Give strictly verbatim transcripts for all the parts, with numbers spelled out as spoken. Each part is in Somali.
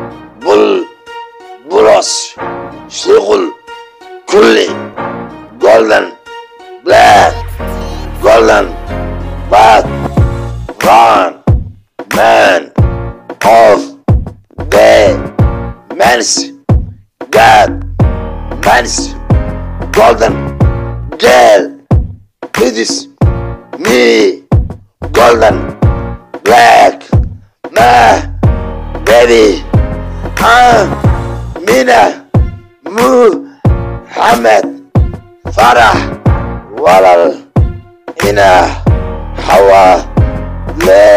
بول بولوس شغل كلي golden black golden bad run man of the men's god men's golden girl it is me golden black my baby Amina Muhammad Farah Walal Ina Hawa Le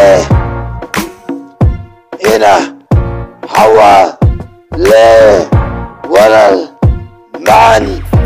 Ina Hawa Le Walal Man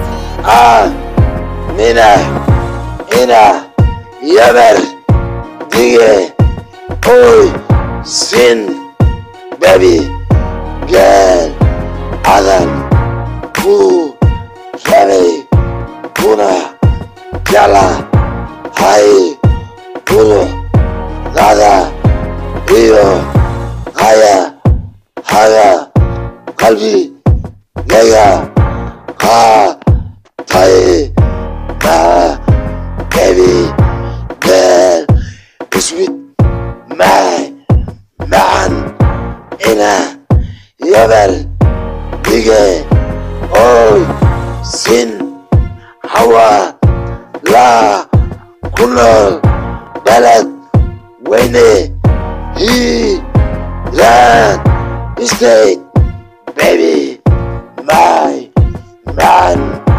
Amina Ina Yaber Dige Oy Sin Baby Girl Adam Ku Ravi Puna Jala Hai Pulu Nada Iyo Haya Haya Kalbi Nega Ha Tai Na Baby Girl Sweet My Man Ina Yaber Dige Oy Sin Hawa La Kunal Balad Wayne He Ran State Baby My Man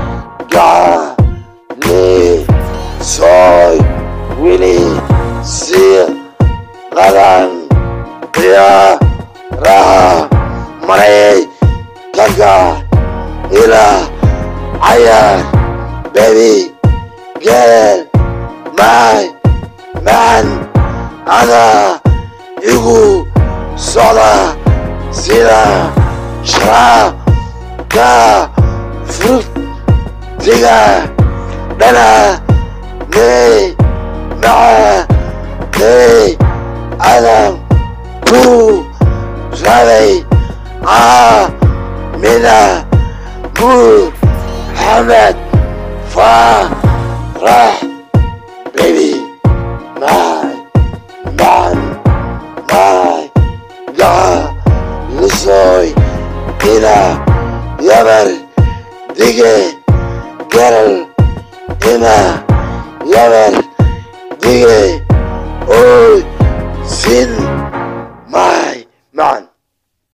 Gali Soy Willie Sir Garan Ria Raha Maray Gaga Ila Ayan Baby Girl My Man Ana Igu Sola Sila Shra Ka Fruit Diga Dana Ne Ma Ne Adam Pu Ravi Amina Muhammad Farah Baby My Man My God Lusoy Ina Yaber Dige Girl Ina Yaber Dige Oy Sin